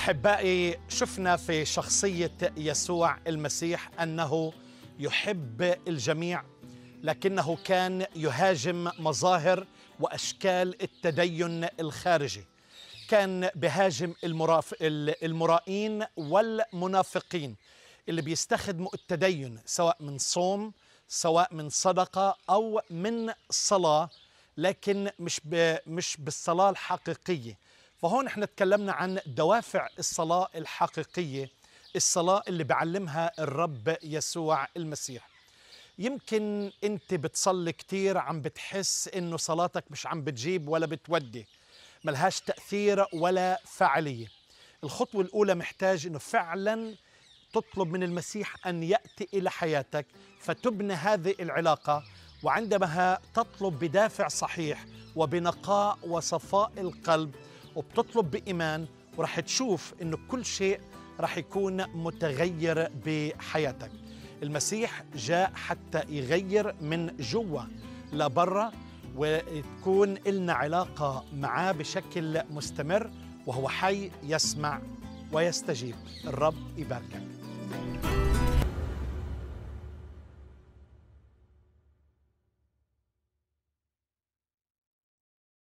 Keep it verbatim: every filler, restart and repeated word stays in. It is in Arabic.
أحبائي، شفنا في شخصية يسوع المسيح أنه يحب الجميع، لكنه كان يهاجم مظاهر وأشكال التدين الخارجي. كان بهاجم المراف... المرائين والمنافقين اللي بيستخدموا التدين، سواء من صوم، سواء من صدقة أو من صلاة، لكن مش ب... مش بالصلاة الحقيقية. فهون احنا تكلمنا عن دوافع الصلاة الحقيقية، الصلاة اللي بعلمها الرب يسوع المسيح. يمكن انت بتصلي كتير عم بتحس انه صلاتك مش عم بتجيب ولا بتودي، ملهاش تأثير ولا فعالية. الخطوة الأولى محتاج انه فعلا تطلب من المسيح أن يأتي إلى حياتك فتبنى هذه العلاقة، وعندما تطلب بدافع صحيح وبنقاء وصفاء القلب وبتطلب بإيمان، ورح تشوف إنه كل شيء رح يكون متغير بحياتك. المسيح جاء حتى يغير من جوا لبرا، وتكون لنا علاقة معاه بشكل مستمر، وهو حي يسمع ويستجيب. الرب يباركك.